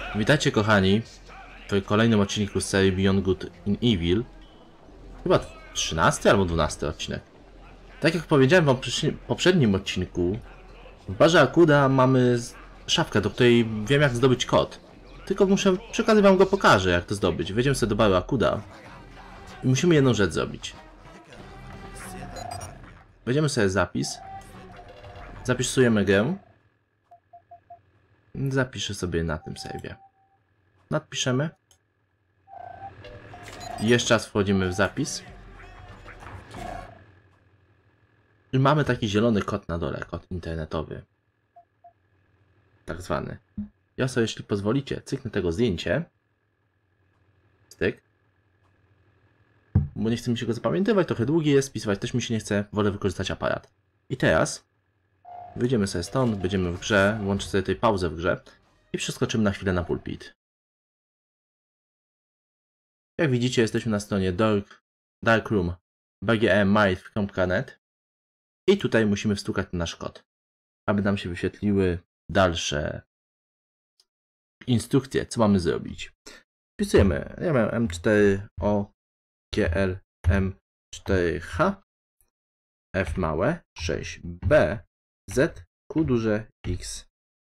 Witajcie kochani w kolejnym odcinku z serii Beyond Good in Evil. Chyba 13 albo 12 odcinek. Tak jak powiedziałem wam w poprzednim odcinku, w barze Akuda mamy szafkę, do której wiem jak zdobyć kod. Tylko muszę, przy okazji wam go pokażę jak to zdobyć. Wejdziemy sobie do baru Akuda i musimy jedną rzecz zrobić. Weźmiemy sobie zapis. Zapisujemy grę. Zapiszę sobie na tym save'ie. Nadpiszemy. I jeszcze raz wchodzimy w zapis. I mamy taki zielony kod na dole, kod internetowy. Tak zwany. Ja sobie, jeśli pozwolicie, cyknę tego zdjęcie. Styk. Bo nie chce mi się go zapamiętywać, trochę długi jest, spisywać też mi się nie chce, wolę wykorzystać aparat. I teraz wyjdziemy sobie stąd, będziemy w grze, włączę sobie tutaj pauzę w grze i przeskoczymy na chwilę na pulpit. Jak widzicie, jesteśmy na stronie darkroom bgmmind.net i tutaj musimy wstukać nasz kod, aby nam się wyświetliły dalsze instrukcje, co mamy zrobić. Wpisujemy, ja mam M4OGLM4H F małe 6B Z Q duże X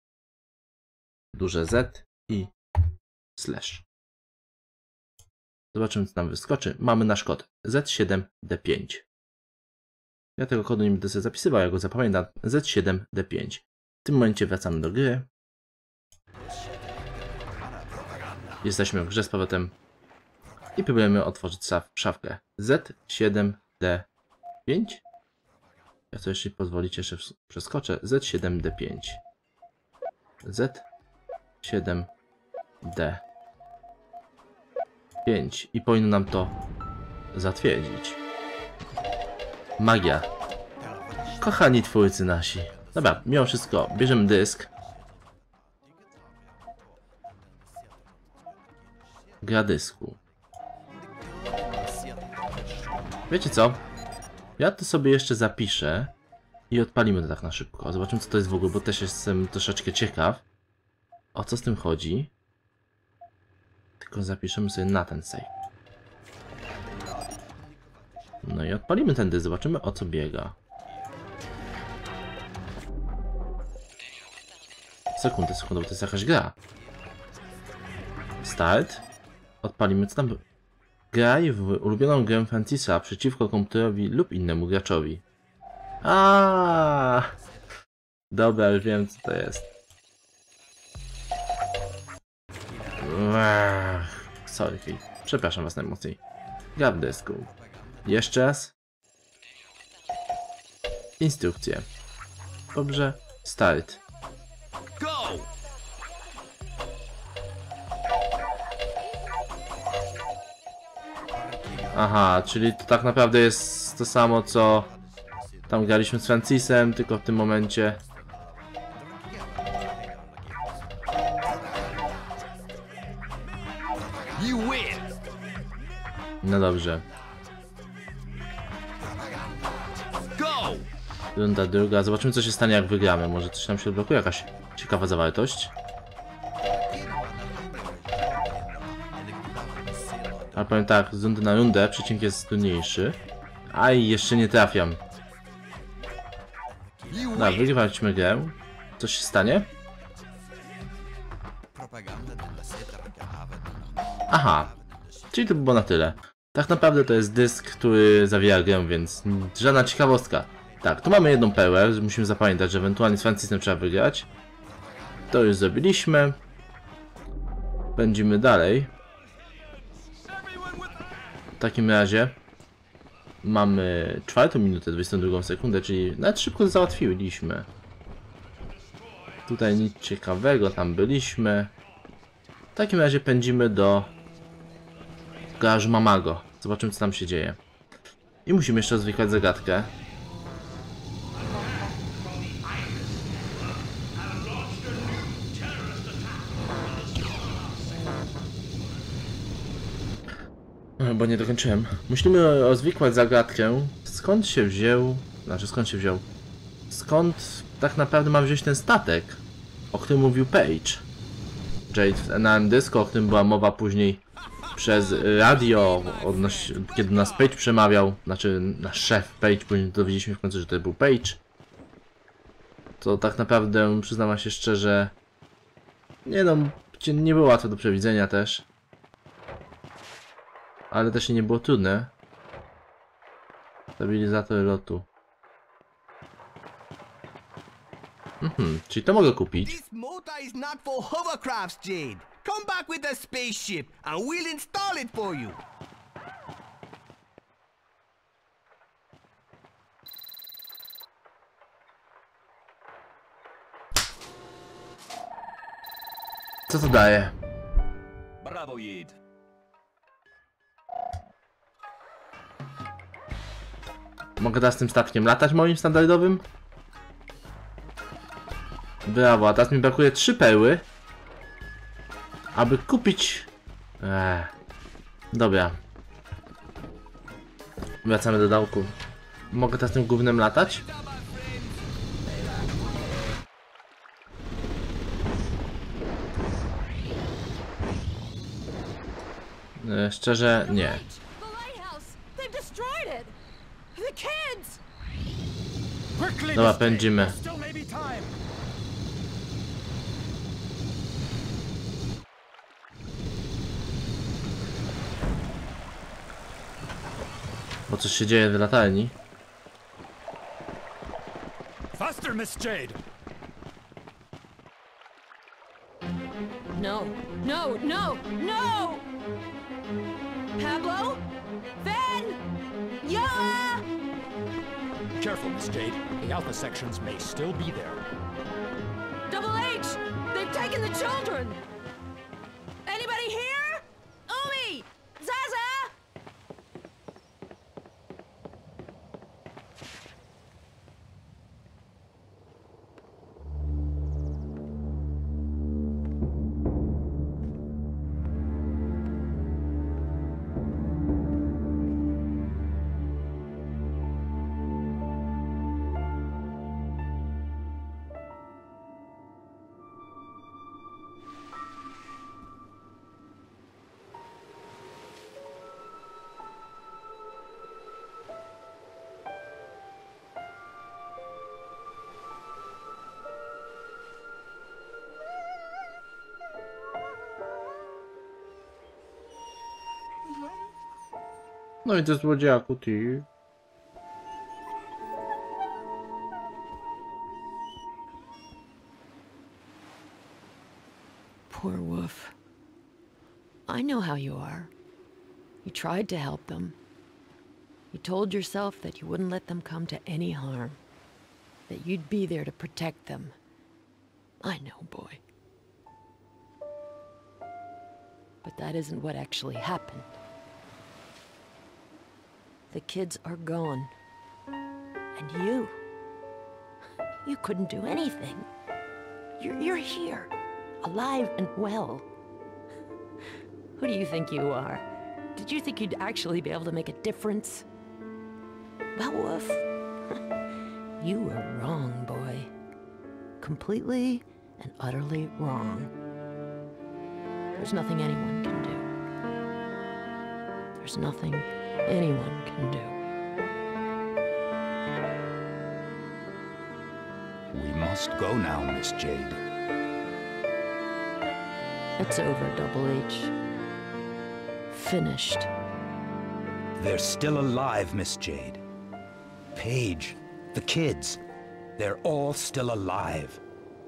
duże Z i slash. Zobaczymy, co nam wyskoczy. Mamy nasz kod Z7D5. Ja tego kodu nie będę sobie zapisywał, ja go zapamiętam. Z7D5. W tym momencie wracamy do gry. Jesteśmy w grze z powrotem. I próbujemy otworzyć szafkę Z7D5. Ja sobie, jeśli pozwolicie, jeszcze przeskoczę. Z7D5. Z7D5. I powinno nam to zatwierdzić. Magia. Kochani twórcy nasi. Dobra, mimo wszystko, bierzemy dysk. Gra dysku. Wiecie co? Ja to sobie jeszcze zapiszę i odpalimy to tak na szybko. Zobaczymy, co to jest w ogóle, bo też jestem troszeczkę ciekaw, o co z tym chodzi. Tylko zapiszemy sobie na ten save. No i odpalimy ten dysk, zobaczymy, o co biega. Sekundę, bo to jest jakaś gra. Start. Odpalimy, co tam. Graj w ulubioną grę Francisa przeciwko komputerowi lub innemu graczowi. Dobra, już wiem, co to jest. Sorry, przepraszam was najmocniej. Gra w dysku. Jeszcze raz. Instrukcje. Dobrze. Start. Aha, czyli to tak naprawdę jest to samo, co tam graliśmy z Francisem, tylko w tym momencie. No dobrze. Runda druga. Zobaczymy, co się stanie, jak wygramy. Może coś nam się odblokuje, jakaś ciekawa zawartość. Ale powiem tak, z rundy na rundę przecinek jest trudniejszy. Aj, jeszcze nie trafiam. Dobra, wygrywaliśmy grę. Co się stanie? Aha, czyli to było na tyle. Tak naprawdę to jest dysk, który zawiera grę, więc żadna ciekawostka. Tak, tu mamy jedną perłę, musimy zapamiętać, że ewentualnie z Francisem trzeba wygrać. To już zrobiliśmy. Pędzimy dalej. W takim razie mamy 4 minutę 22 sekundę, czyli nawet szybko to załatwiliśmy. Tutaj nic ciekawego, tam byliśmy. W takim razie pędzimy do garażu Mamago. Zobaczymy, co tam się dzieje. I musimy jeszcze rozwikłać zagadkę. Bo nie dokończyłem. Musimy rozwikłać zagadkę. Skąd się wziął... Skąd tak naprawdę ma wziąć ten statek, o którym mówił Page? Jade na M-Disco, o którym była mowa później przez radio, kiedy nas Page przemawiał, znaczy nasz szef Page, później dowiedzieliśmy w końcu, że to był Page. To tak naprawdę, przyznam się szczerze, nie no, nie było łatwe do przewidzenia też. Ale też i nie było trudne. Stabilizator lotu. Czyli to mogę kupić. This motor is not for hovercrafts, Jade. Come back with a spaceship and we'll install it for you. Co to daje? Brawo, Jade. Mogę teraz tym statkiem latać moim standardowym? Brawo, a teraz mi brakuje 3 perły, aby kupić... Dobra. Wracamy do dołku. Mogę teraz tym gównem latać? Szczerze, nie. Dobra, pędzimy. Bo coś się dzieje w latarni. Faster, Miss Jade. No, no, no, no! Pablo? Ven? Yola! Careful, Miss Jade. The Alpha sections may still be there. Double H! They've taken the children! Anybody here? Umi! Zaza! No i to złodziaku, ty. Poor Wolf. I know how you are. You tried to help them. You told yourself that you wouldn't let them come to any harm. That you'd be there to protect them. I know, boy. But that isn't what actually happened. The kids are gone. And you couldn't do anything. You're here, alive and well. Who do you think you are? Did you think you'd actually be able to make a difference? Well, Wolf, you were wrong, boy. Completely and utterly wrong. There's nothing anyone can do. There's nothing anyone can do. We must go now, Miss Jade. It's over, Double H. Finished. They're still alive, Miss Jade. Paige, the kids, they're all still alive.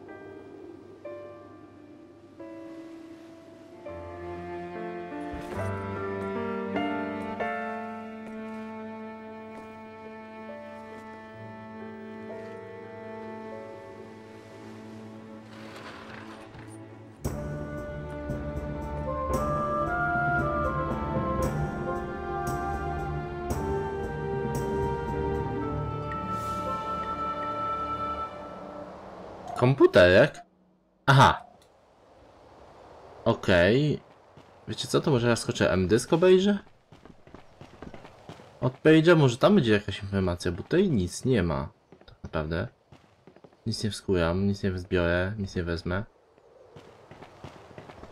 Komputerek? Aha. Okej. Wiecie co, to może ja skoczę M-Disc obejrzę? Od Page'a może tam będzie jakaś informacja, bo tutaj nic nie ma. Tak naprawdę. Nic nie wskóram, nic nie wzbiorę, nic nie wezmę.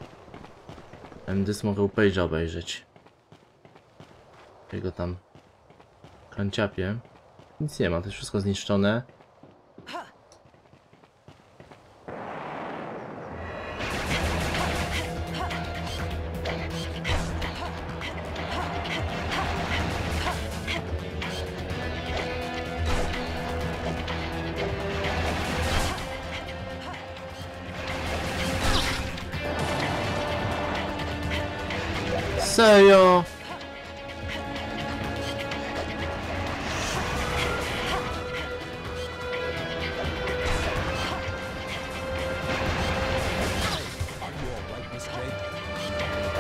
Endys mogę u Page'a obejrzeć. Jego tam kanciapie. Nic nie ma, to jest wszystko zniszczone. Serio? Are you all right, Miss Jade?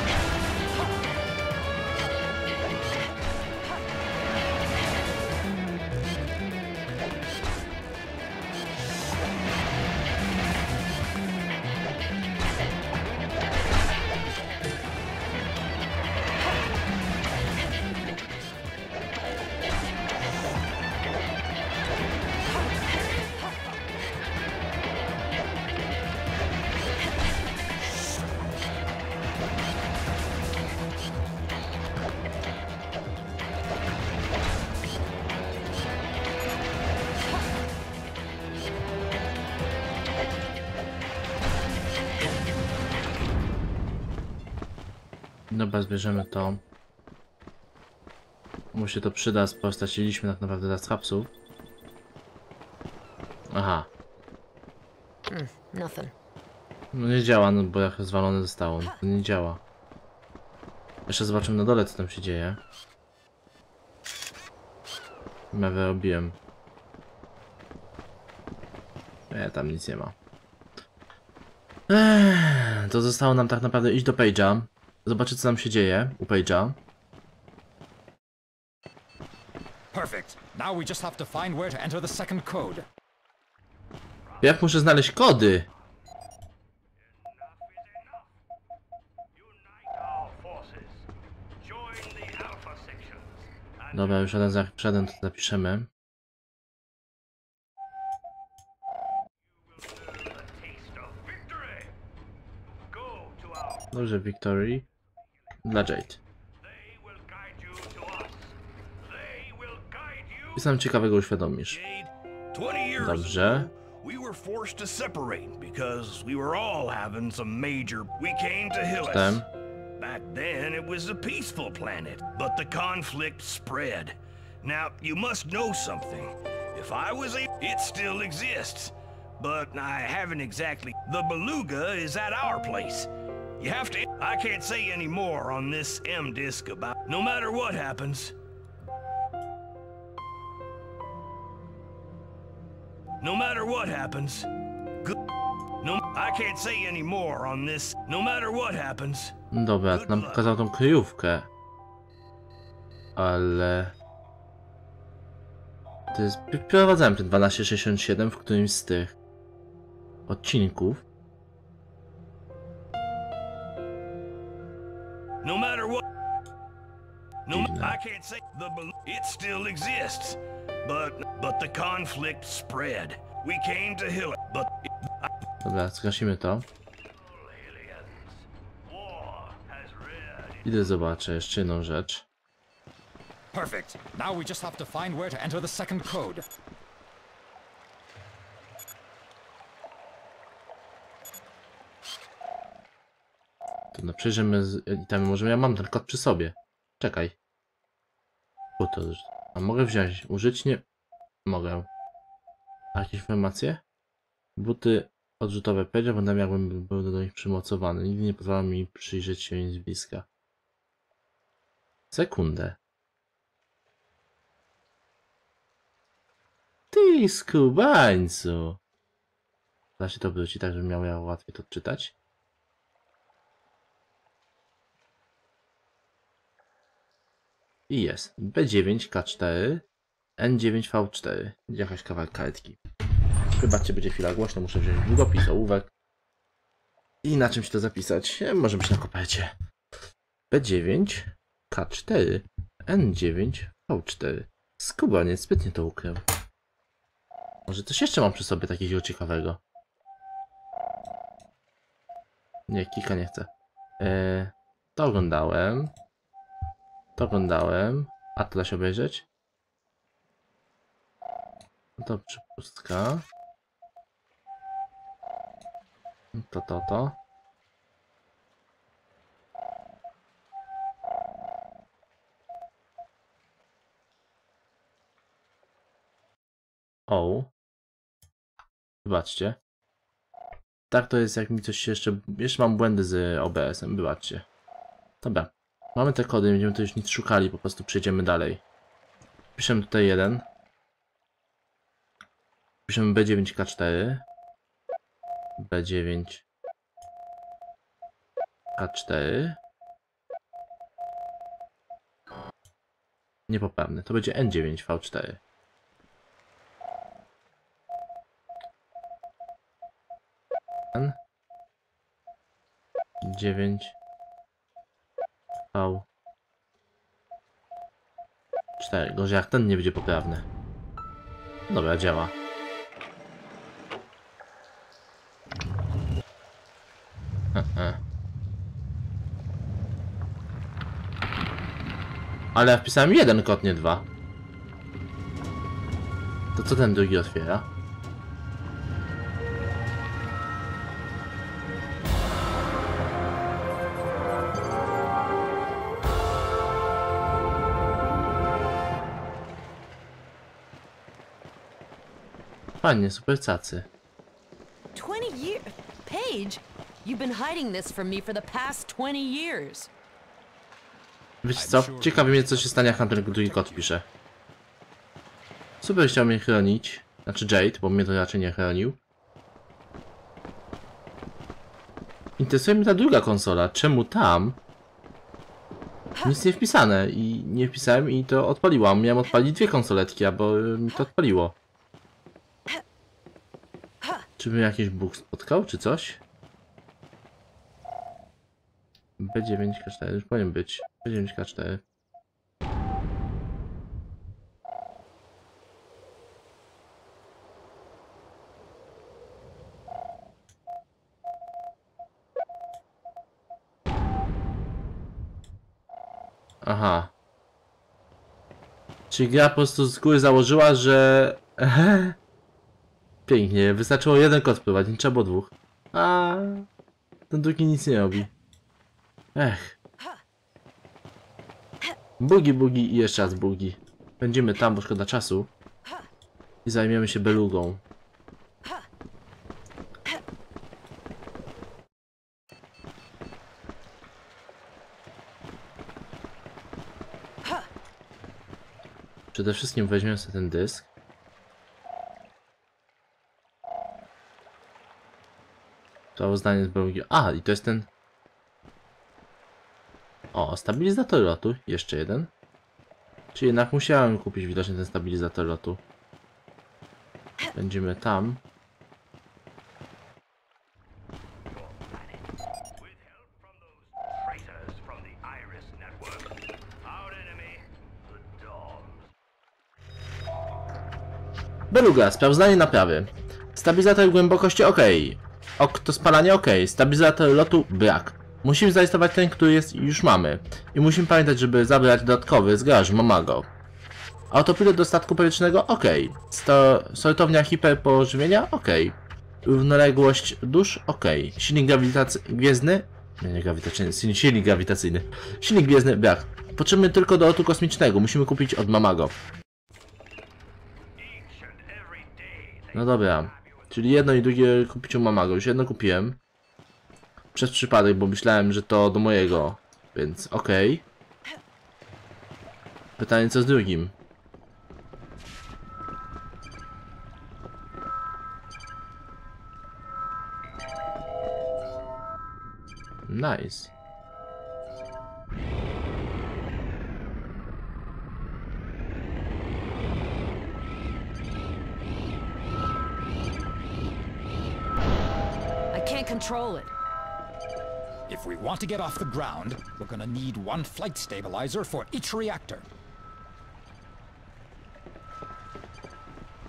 Dobra, zbierzemy to. Mu się to przyda, skoro straciliśmy tak naprawdę raz hapsów. Aha. Nothing. No nie działa, no bo jak zwalone zostało. To nie działa. Jeszcze zobaczymy na dole, co tam się dzieje. Ja wyrobiłem. Nie, tam nic nie ma. To zostało nam tak naprawdę iść do Page'a. Zobaczyć, co tam się dzieje u Page'a. Perfect. Now we just have to find where to enter the second code. Jak muszę znaleźć kody? Dobra, już jeden za przedem to zapiszemy. Dobrze, Victory. Dla Jade. I sam ciekawego uświadomisz. 20 years Dobrze. ago, we were forced to separate because we were all having some major. We came to Hillis. Potem. Back then, it was a peaceful planet, but the conflict spread. Now, you must know something. If I was a, it still exists, but I haven't exactly. The Beluga is at our place. You have to. I can't say any more on this M-disc about. No matter what happens. No matter what happens. Good. No, I can't say any more on this. No matter what happens. Dobra, to nam pokazał tą kryjówkę. Ale... To jest... Prowadzałem ten 1267 w którymś z tych odcinków. No matter what. No, Dziwne. I can't say it still exists, but the conflict spread. We came to Hill, but Dobra, zgasimy to. war has reared. Idę zobaczę jeszcze jedną rzecz. Perfect. Now we just have to find where to enter the second code. To no przejrzymy itemy. Może ja mam ten kod przy sobie. Czekaj. O, to już. A mogę wziąć? Użyć nie... Mogę. A jakieś informacje? Buty odrzutowe Page'a, wyglądam jakbym był do nich przymocowany. Nigdy nie pozwala mi przyjrzeć się im z bliska. Sekundę. Ty skubańcu! Da się to wrócić, tak żebym miał ja łatwiej to odczytać. I jest. B9K4 N9V4. Jakaś kawałek kartki. Wybaczcie, będzie chwila głośno, muszę wziąć długopis, ołówek. I na czymś to zapisać. Może być na kopercie. B9K4 N9V4. Skubaniec zbytnie to ukrył. Może coś jeszcze mam przy sobie takiego ciekawego. Nie, kika nie chcę. To oglądałem. To oglądałem. A to da się obejrzeć? No to przepustka. To. O. Wybaczcie. Tak to jest, jak mi coś się jeszcze... Jeszcze mam błędy z OBS-em, wybaczcie. Dobra. Mamy te kody, nie będziemy tu już nic szukali, po prostu przejdziemy dalej. Piszemy tutaj 1. Piszemy B9K4. B9K4. Niepoprawny, to będzie N9V4. N9 V 4. Gorzej jak ten nie będzie poprawny. Dobra, działa. Ale ja wpisałem 1 kod, nie 2. To co ten drugi otwiera? Fajnie, super cacy. 20 years? Paige, you've been hiding this from me for the past 20 years. Wiecie co? Ciekawi mnie, co się stanie, jak nam ten drugi kod pisze. Super chciał mnie chronić. Znaczy Jade, bo mnie to raczej nie chronił. Interesuje mnie ta druga konsola. Czemu tam nic nie wpisane? I nie wpisałem i to odpaliłam. Miałem odpalić 2 konsoletki, bo mi to odpaliło. Czy mnie jakiś bóg spotkał, czy coś? B9K4, już powinien być. B9K4. Aha. Czyli gra po prostu z góry założyła, że... Pięknie, wystarczyło 1 kod wprowadzić, nie trzeba było 2. A ten drugi nic nie robi. Ech. Bugi i jeszcze raz bugi. Będziemy tam, bo szkoda czasu. I zajmiemy się belugą. Przede wszystkim weźmiemy sobie ten dysk. Sprawozdanie z belugi. A, i to jest ten... O, stabilizator lotu. Jeszcze jeden. Czyli jednak musiałem kupić widocznie ten stabilizator lotu. Będziemy tam. Beluga, sprawozdanie naprawy. Stabilizator głębokości OK. To spalanie OK. Stabilizator lotu brak. Musimy zainstalować ten, który już mamy. I musimy pamiętać, żeby zabrać dodatkowy z garażu Mamago. Autopilot do statku powietrznego OK. Sortownia hiperpożywienia OK. Równoległość dusz OK. Silnik gwiezdny. Nie grawitacyjny, silnik grawitacyjny. Silnik gwiezdny brak. Potrzebujemy tylko do lotu kosmicznego. Musimy kupić od Mamago. No dobra. Czyli jedno i drugie kupić u Mamago. Już jedno kupiłem. Przez przypadek, bo myślałem, że to do mojego. Więc okej. Pytanie co z drugim. Nice. I can't control it. If we want to get off the ground, we're gonna need 1 flight stabilizer for each reactor.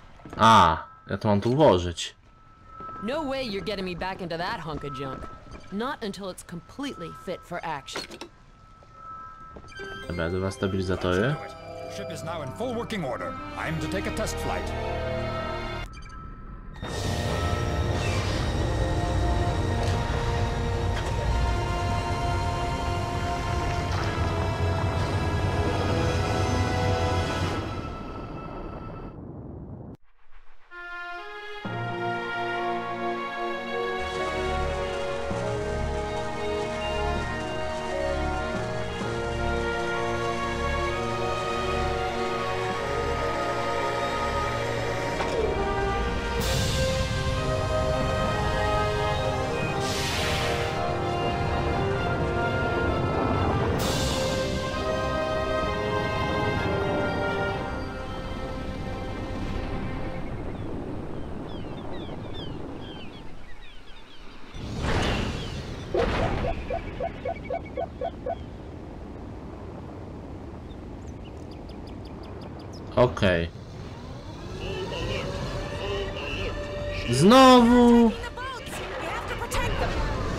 A, ja to mam tu włożyć. No way you're getting me back into that hunk of junk. Not until it's completely fit for action. Dobra, dwa stabilizatory. Ship is now in full working order. I'm to take a test flight. Okej. Znowu! The boats! You have to protect them!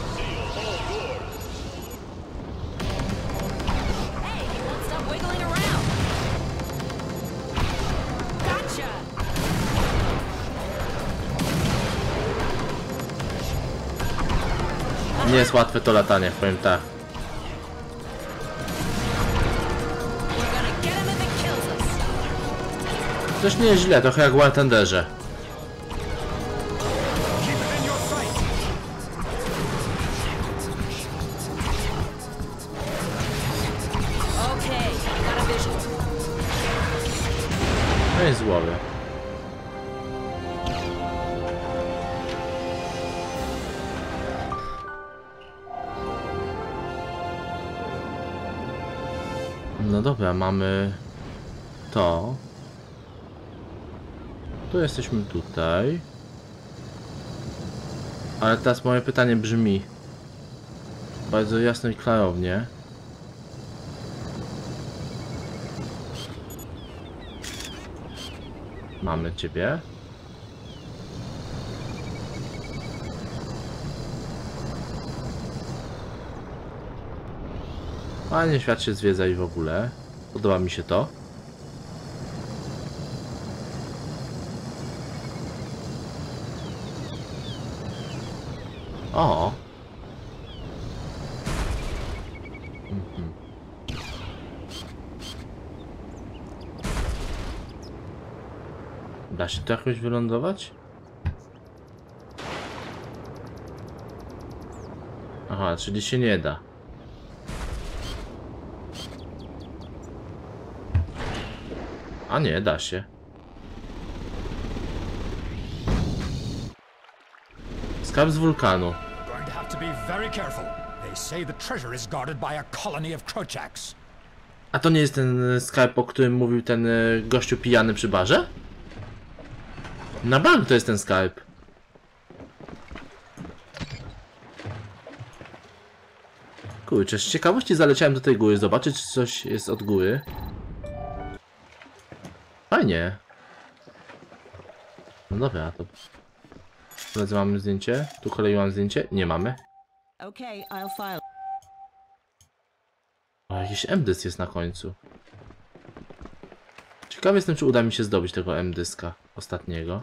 Hey, don't stop wiggling around! Gotcha! Nie jest łatwe to latanie, powiem tak. We're gonna get him if it kills us! Też nie jest źle, trochę jak w War Thunderze. Keep it in your sight. Okay, got a vision. No jest z głowy. No dobra, mamy to. Tu jesteśmy tutaj. Ale teraz moje pytanie brzmi bardzo jasno i klarownie. Mamy ciebie. Fajnie świat się zwiedza i w ogóle. Podoba mi się to. O! Da się to jakoś wylądować? Aha, czyli się nie da. A nie, da się. Skarb z wulkanu. Going to have to be very careful. They say the treasure is guarded by a colony of Krochaks. A to nie jest ten skarb, o którym mówił ten gościu pijany przy barze? Na bank to jest ten skarb. Kurczę, z ciekawości zaleciałem do tej góry, zobaczyć, czy coś jest od góry. Fajnie. No dobra, to... Koledzy, mamy zdjęcie? Tu kolei mam zdjęcie? Nie mamy. Okay, I'll file. O, jakiś M-dysk jest na końcu. Ciekawy jestem, czy uda mi się zdobyć tego M-dyska ostatniego.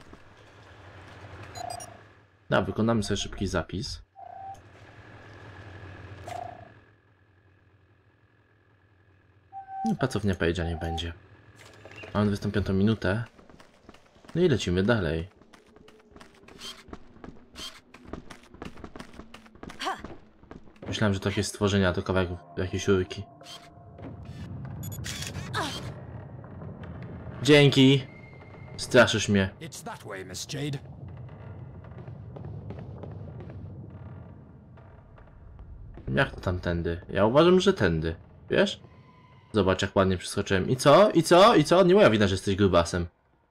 No, wykonamy sobie szybki zapis. No, pracownia page'a nie będzie. Mamy 25 minutę. No i lecimy dalej. Myślałem, że to jakieś stworzenia, to kawałek jakiejś rurki. Dzięki! Straszysz mnie. It's that way, Miss Jade. Jak to tamtędy? Ja uważam, że tędy. Wiesz? Zobacz, jak ładnie przeskoczyłem. I co? I co? I co? Nie moja wina, że jesteś grubasem.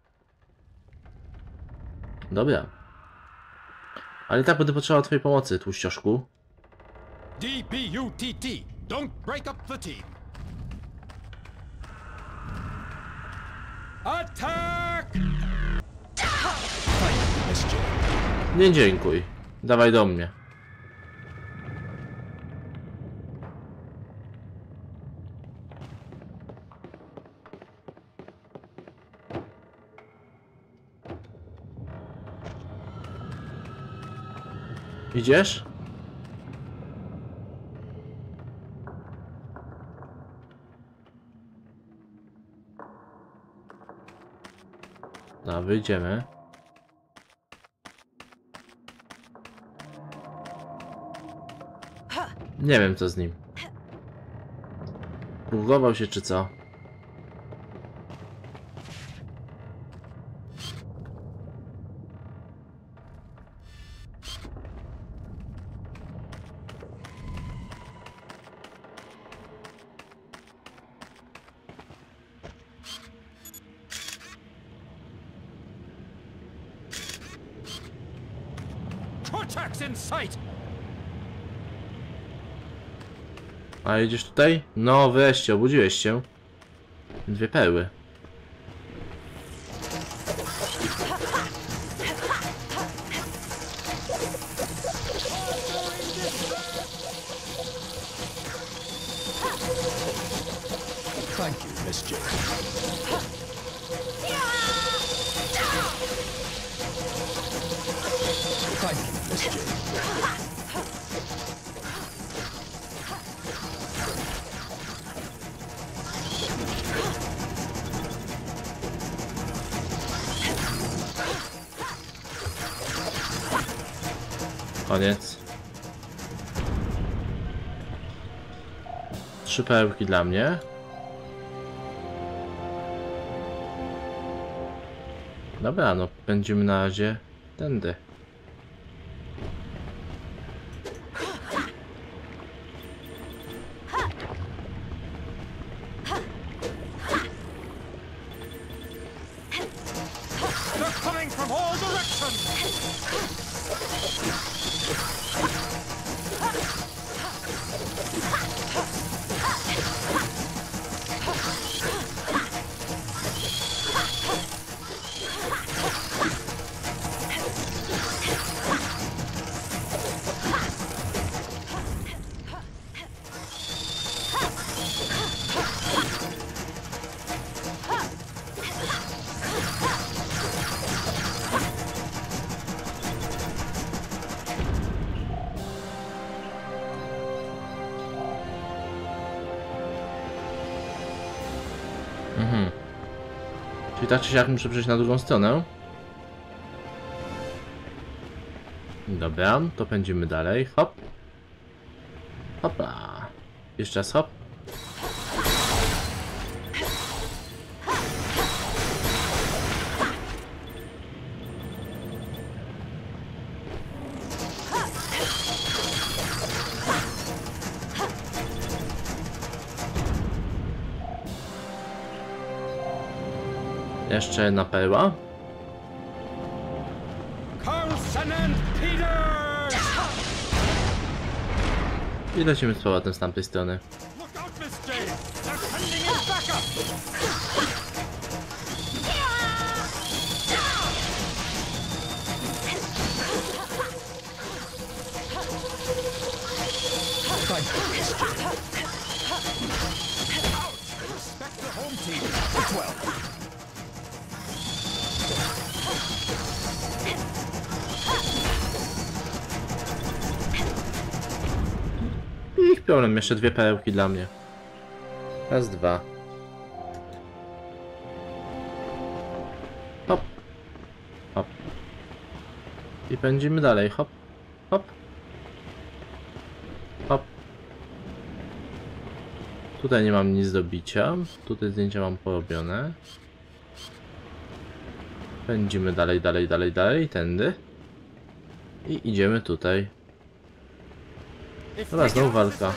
Dobra. Ale i tak będę potrzebował twojej pomocy, tłuścioszku. DPUTT. Don't break up the team. Attack! Nie dziękuj. Dawaj do mnie. Idziesz? No, wyjdziemy. Nie wiem co z nim. Bugował się czy co? Cortex in sight! A idziesz tutaj? No weźcie, obudziłeś się. 2 perły. Thank you, Miss Jade. Thank you, Miss Jade. Koniec. 3 perełki dla mnie. Dobra, no pędzimy na razie tędy. They're coming from all directions! Czyli tak czy siak muszę przejść na drugą stronę. Dobra, to pędzimy dalej. Hop. Hopa. Jeszcze raz hop. Jeszcze jedna perła. Carlson and Peters! I lecimy z powrotem z tamtej strony. Look out, Miss Jade! They're sending in backup! Thank you, Miss Jade. Ouch! Respect the home team. It's well. Ich problem, jeszcze 2 perełki dla mnie. Raz, 2. Hop. Hop. I pędzimy dalej. Hop. Hop. Hop. Tutaj nie mam nic do bicia. Tutaj zdjęcia mam porobione. Pędzimy dalej, dalej, dalej, dalej. Tędy. I idziemy tutaj. Dobra, znowu walka.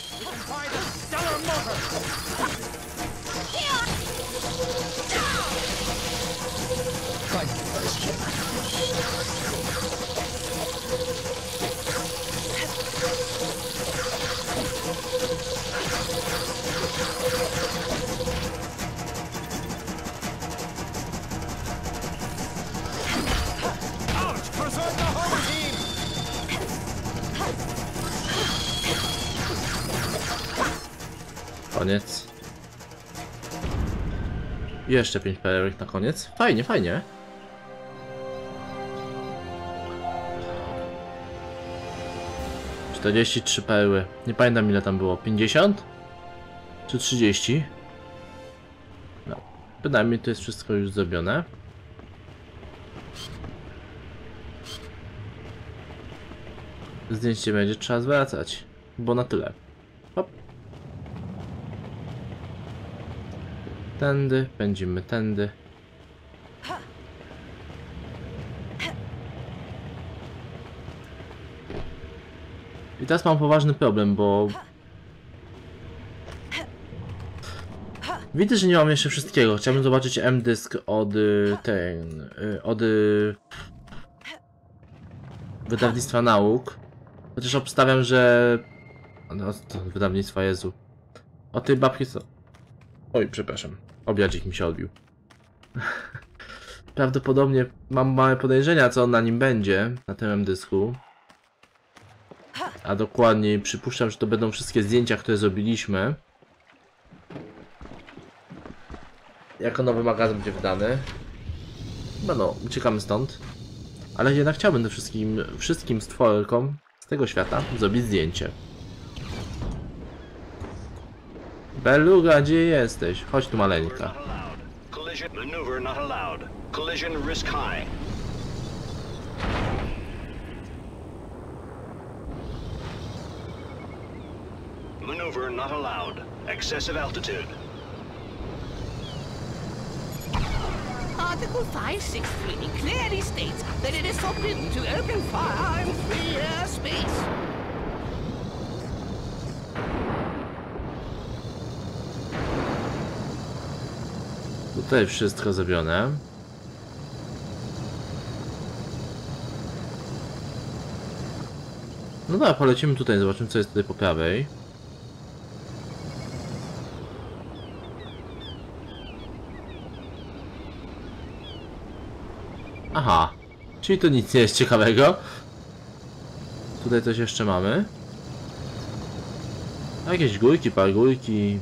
Ouch! Preserve the home team! Koniec. I jeszcze 5 perełek na koniec. Fajnie, fajnie. 43 perły. Nie pamiętam ile tam było. 50? Czy 30? No. Bynajmniej to jest wszystko już zrobione. Zdjęcie będzie trzeba zwracać. Bo na tyle. Hop. Tędy, pędzimy tędy. I teraz mam poważny problem, bo... Widzę, że nie mam jeszcze wszystkiego. Chciałbym zobaczyć M-dysk od... od... Wydawnictwa Nauk. Chociaż obstawiam, że... No, to wydawnictwa, Jezu. O tej babki co? Oj, przepraszam. Obiadzik mi się odbił. Prawdopodobnie mam małe podejrzenia, co na nim będzie, na tym M-dysku. A dokładniej przypuszczam, że to będą wszystkie zdjęcia, które zrobiliśmy. Jako nowy magazyn będzie wydany. No, no, uciekamy stąd. Ale jednak chciałbym tym wszystkim stworkom z tego świata zrobić zdjęcie. Beluga, gdzie jesteś? Chodź tu, maleńka. Collision maneuver not allowed. Collision risk high. Maneuver not allowed. Excessive altitude. Article 563 clearly states that it is forbidden to open fire in free airspace. Tutaj wszystko zrobione. No dobra, polecimy tutaj, zobaczymy co jest tutaj po prawej. Aha, czyli to nic nie jest ciekawego. Tutaj coś jeszcze mamy. Jakieś górki, pargórki.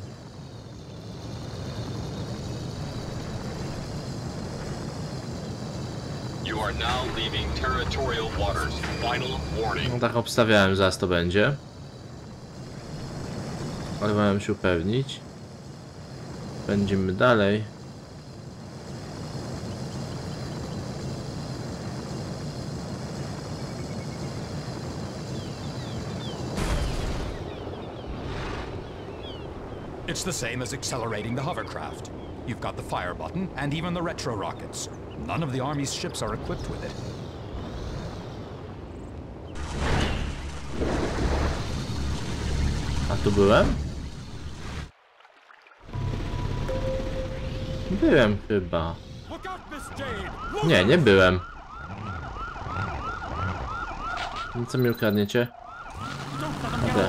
No tak obstawiałem, zaraz to będzie. Ale miałem się upewnić. Będziemy dalej. It's the same as accelerating the hovercraft. You've got the fire button and even the retro rockets. None of the Army's ships are equipped with it. A tu byłem? Byłem chyba. Nie, nie byłem. No co mi ukradniecie? Okay.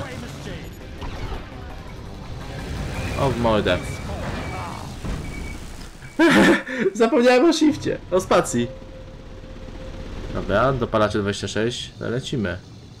O, w mordę. Zapomniałem o shifcie, o spacji. Dobra, dopalacze 26, lecimy.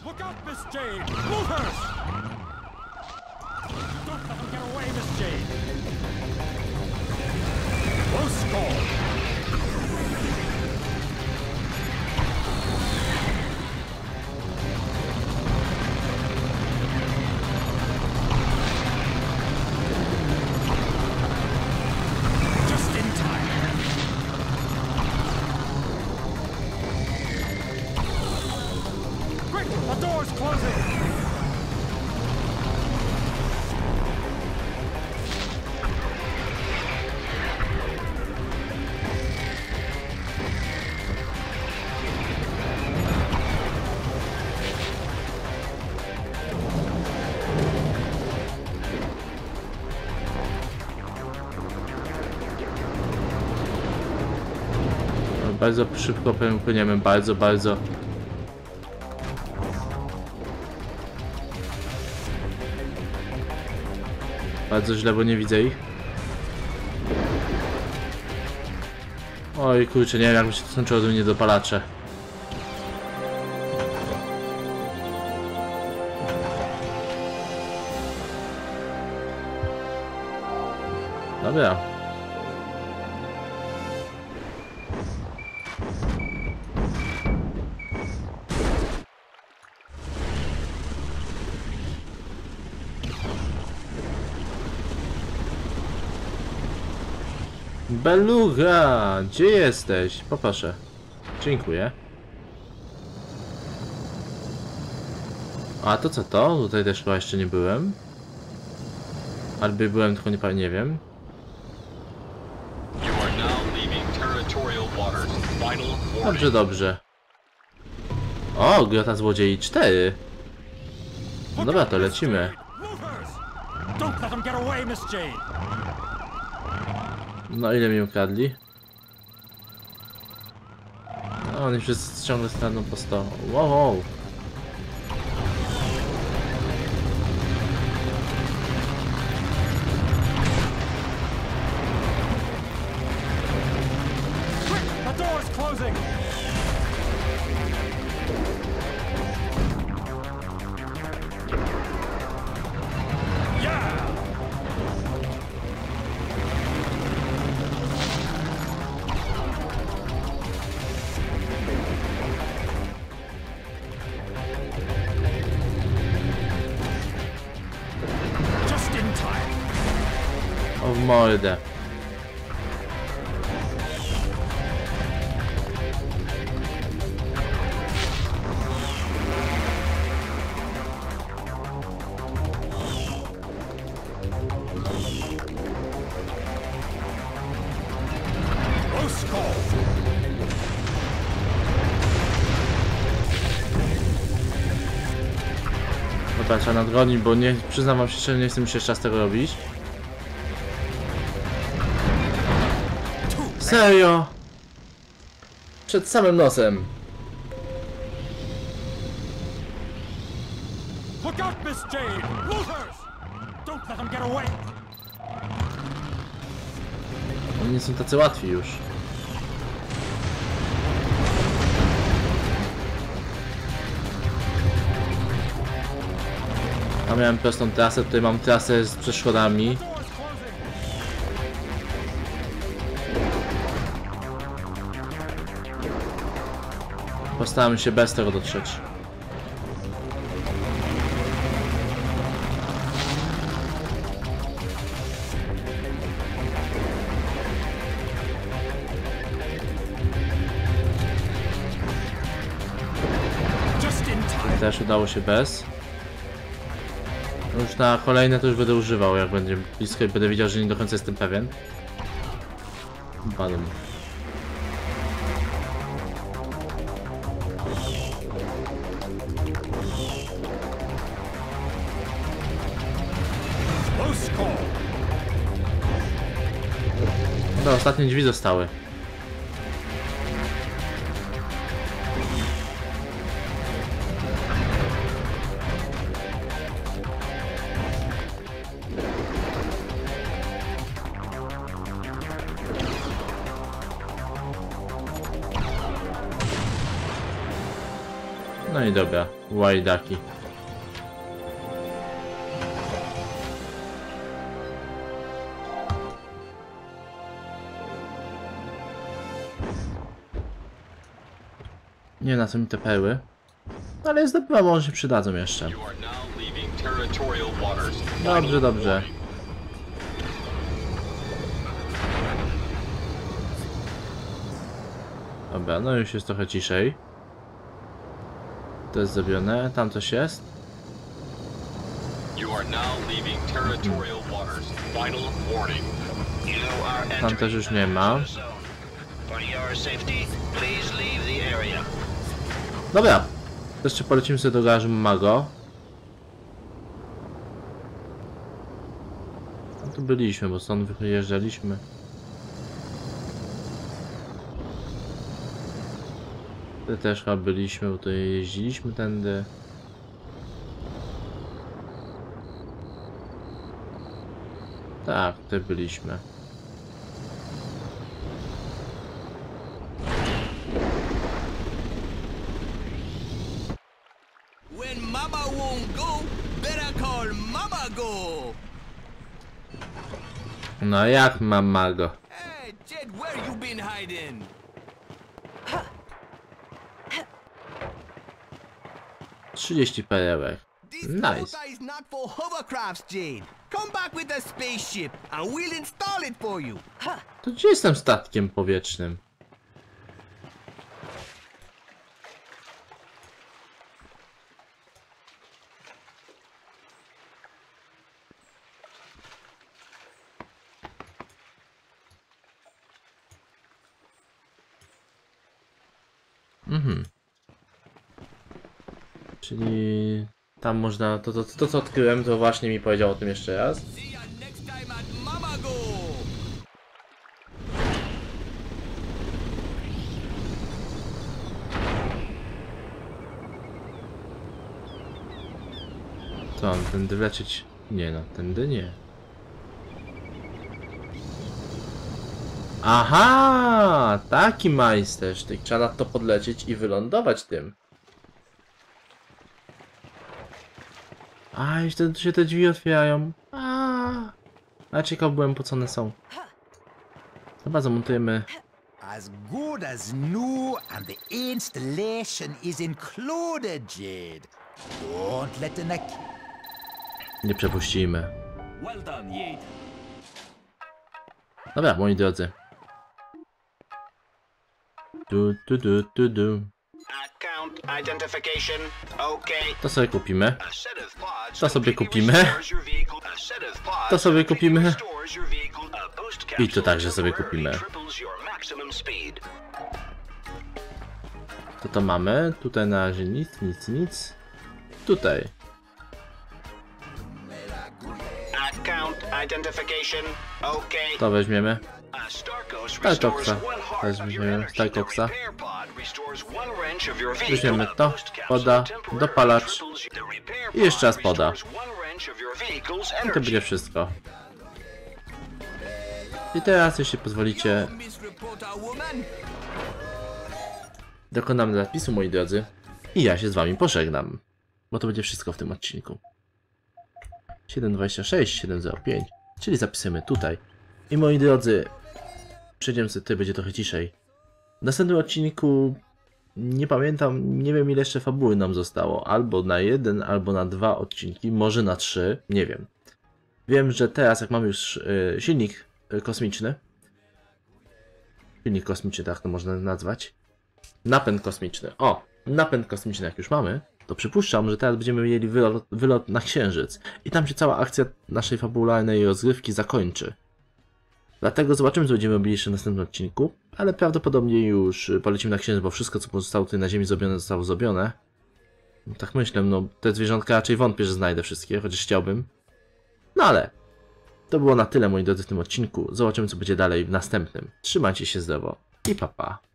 Bardzo szybko płyniemy, bardzo. Bardzo źle, bo nie widzę ich. Oj kurczę, nie wiem jak mi się to skończyło, do mnie dopalacze. Dobra. Beluga! Gdzie jesteś? Poproszę. Dziękuję. A to co to? Tutaj też chyba jeszcze nie byłem. Albo byłem, tylko nie wiem. Dobrze, dobrze. O, Grota Złodziei 4. No dobra, to lecimy. Don't let them get away, Miss Jade. No ile mi ukradli? No, oni wszyscy ciągle staną po 100. Wow, wow. The door's closing. Yeah. Just in time. O w mordę. Close call. Dobra, trzeba nadgonić, bo nie, przyznam wam się szczerze, nie chcę mi się jeszcze raz tego robić. Serio? Przed samym nosem. Look out, Miss Jade! Looters! Don't let them get away! Oni nie są tacy łatwi już. A miałem prostą trasę, tutaj mam trasę z przeszkodami. Door's closing. Postaram się bez tego dotrzeć. Just in time. Też udało się bez. Już na kolejne to już będę używał, jak będzie blisko i będę wiedział, że nie do końca jestem pewien. Balon. Close call. No, ostatnie drzwi zostały. No i dobra, łajdaki. Nie wiem, na co mi te perły. Ale zdobywam, może się przydadzą jeszcze. Dobrze, dobrze. Dobra, no już jest trochę ciszej. To jest zrobione, tam coś jest. Tam też już nie ma. Dobra, jeszcze polecimy sobie do garażu Mago. No tu byliśmy, bo stąd wyjeżdżaliśmy. Tu też chyba byliśmy, bo tutaj jeździliśmy tędy. Tak, tutaj byliśmy. When Mama won't go, better call Mama Go. No jak mam Mago? Hey, Jed, where you been hiding? Trzydzieści perełek. This Nice. motor is not for hovercrafts, Jade. Come back with the spaceship, and we'll install it for you. To gdzie jestem statkiem powietrznym? Czyli tam można, to co odkryłem, to właśnie mi powiedział o tym jeszcze raz. See ya next time at Mamago. Co, on tędy wlecieć? Nie no, tędy nie. Aha, taki majstersztyk. Trzeba na to podlecieć i wylądować tym. A, i wtedy się te drzwi otwierają. A ciekaw byłem, po co one są. Chyba zamontujemy. As good as new, and the installation is included, Jade. Don't let the Nie przepuścimy. Well done, Yade. Dobra, moi drodzy. Du. Account identification. Okay. To sobie kupimy. A set of pods To sobie completely kupimy. restores your vehicle. A set of pods To sobie completely kupimy. restores your vehicle. A boost I to capsule także sobie temporarily kupimy. triples your maximum speed. To mamy. Tutaj na razie nic. Tutaj. Account identification. Okay. To weźmiemy. A Starcox Starcoxa. restores one heart of your Weźmiemy energy. Starcoxa. The repair pod restores one wrench of your vehicle. Weźmiemy A to. boost capsule Poda. temporarily Dopalacz. triples the repair I jeszcze raz pod poda. restores one wrench of your vehicle's I to energy. będzie wszystko. I teraz, jeśli pozwolicie, Miss Reporter Woman. dokonamy zapisu, moi drodzy. I ja się z wami pożegnam. Bo to będzie wszystko w tym odcinku. 726, 705. Czyli zapisujemy tutaj. I moi drodzy, przejdziemy sobie tutaj, będzie trochę ciszej. W następnym odcinku nie pamiętam, nie wiem ile jeszcze fabuły nam zostało. Albo na 1, albo na 2 odcinki, może na 3, nie wiem. Wiem, że teraz jak mamy już silnik kosmiczny. Silnik kosmiczny, tak to można nazwać. Napęd kosmiczny. O! Napęd kosmiczny jak już mamy, to przypuszczam, że teraz będziemy mieli wylot na Księżyc. I tam się cała akcja naszej fabularnej rozgrywki zakończy. Dlatego zobaczymy, co będziemy robili jeszcze w następnym odcinku. Ale prawdopodobnie już polecimy na Księżyc, bo wszystko, co pozostało tutaj na Ziemi zrobione, zostało zrobione. Tak myślę, no te zwierzątka raczej wątpię, że znajdę wszystkie, chociaż chciałbym. No ale to było na tyle, moi drodzy, w tym odcinku. Zobaczymy, co będzie dalej w następnym. Trzymajcie się zdrowo i pa pa.